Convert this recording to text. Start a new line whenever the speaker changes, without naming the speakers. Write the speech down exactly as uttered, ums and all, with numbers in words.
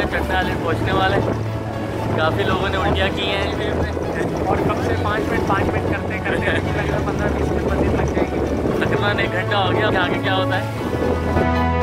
चरना आइलैंड पहुँचने वाले हैं। काफ़ी लोगों ने उल्टियाँ की हैं
और कब से पाँच मिनट पाँच मिनट करते करते पंद्रह बीस मिनट पच्चीस लग जाएंगे।
तकरीबन एक घंटा हो गया। आगे क्या होता है